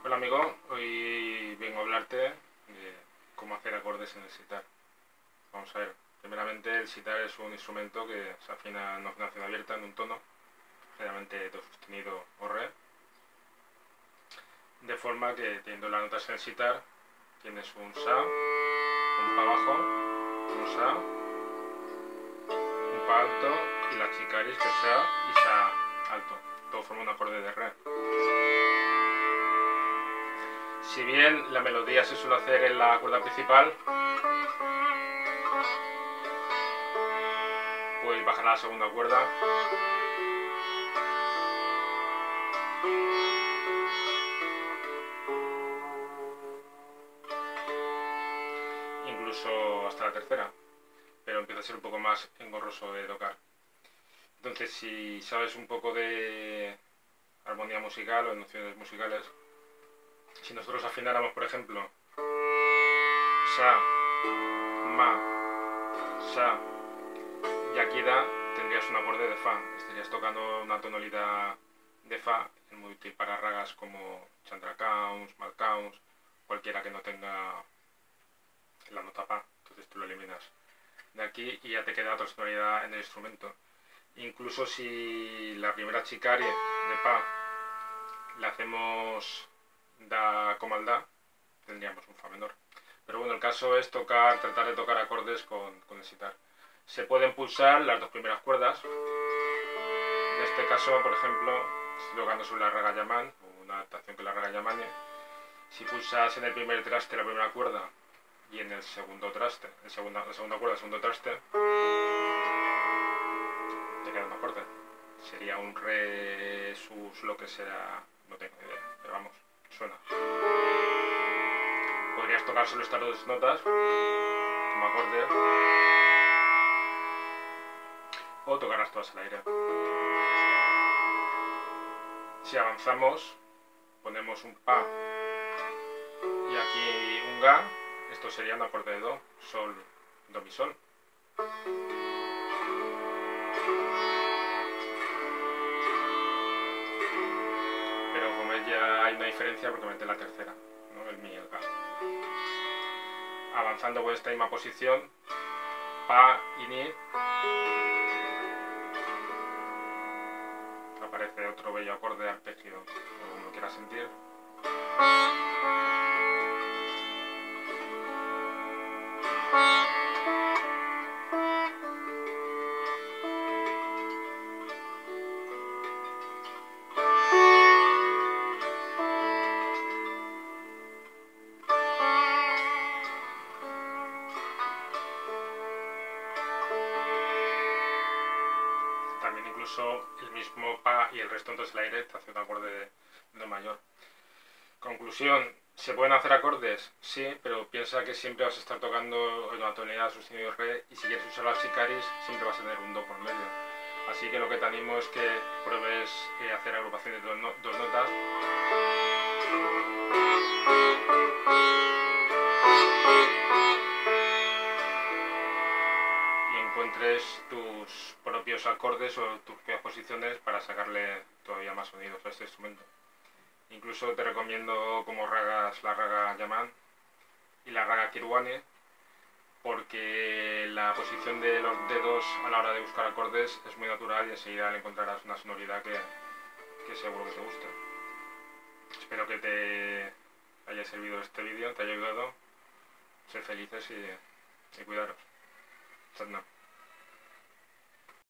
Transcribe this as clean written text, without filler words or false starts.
Hola amigo, hoy vengo a hablarte de cómo hacer acordes en el sitar. Vamos a ver, primeramente el sitar es un instrumento que se afina en afinación abierta en un tono, generalmente do sostenido o re, de forma que teniendo las notas en el sitar tienes un sa, un pa bajo, un sa, un pa alto y la chicaris que es sa y sa alto, todo forma un acorde de re. Si bien la melodía se suele hacer en la cuerda principal, pues bajar a la segunda cuerda incluso hasta la tercera, pero empieza a ser un poco más engorroso de tocar. Entonces, si sabes un poco de armonía musical o de nociones musicales, si nosotros afináramos, por ejemplo, sa, ma, sa y aquí da, tendrías un acorde de fa. Estarías tocando una tonalidad de fa, muy útil para ragas como chandracounts, malcounts, cualquiera que no tenga la nota pa. Entonces tú lo eliminas de aquí y ya te queda otra tonalidad en el instrumento. Incluso si la primera chicarie de pa la hacemos da como al da, tendríamos un fa menor. Pero bueno, el caso es tratar de tocar acordes con el sitar. Se pueden pulsar las dos primeras cuerdas. En este caso, por ejemplo, estoy tocando sobre la raga yaman, o una adaptación que la raga yamane. Si pulsas en el primer traste la primera cuerda y en el segundo traste, la segunda cuerda, el segundo traste, te queda un acorde. Sería un re, sus, lo que sea, no tengo ni idea, pero vamos, suena. Podrías tocar solo estas dos notas como acorde o tocarlas todas al aire. Si avanzamos, ponemos un pa y aquí un ga. Esto sería un acorde de do, sol, do, mi, sol. Pero como ya hay una diferencia porque mete la tercera, ¿no? El mi y el ga. Avanzando con esta misma posición, pa y ni, aparece otro bello acorde de arpegio, como lo quieras sentir. También incluso el mismo pa y el resto entonces el aire te hace un acorde de do mayor. Conclusión, ¿se pueden hacer acordes? Sí, pero piensa que siempre vas a estar tocando en una tonalidad sostenido re y si quieres usar las chicaris siempre vas a tener un do por medio. Así que lo que te animo es que pruebes hacer agrupaciones de dos notas. Y encuentres tus propios acordes o tus propias posiciones para sacarle todavía más sonidos a este instrumento. Incluso te recomiendo como ragas la raga yaman y la raga kirwane, porque la posición de los dedos a la hora de buscar acordes es muy natural y enseguida le encontrarás una sonoridad que seguro que te gusta. Espero que te haya servido este vídeo, te haya ayudado. Sed felices y cuidaros. Sadna.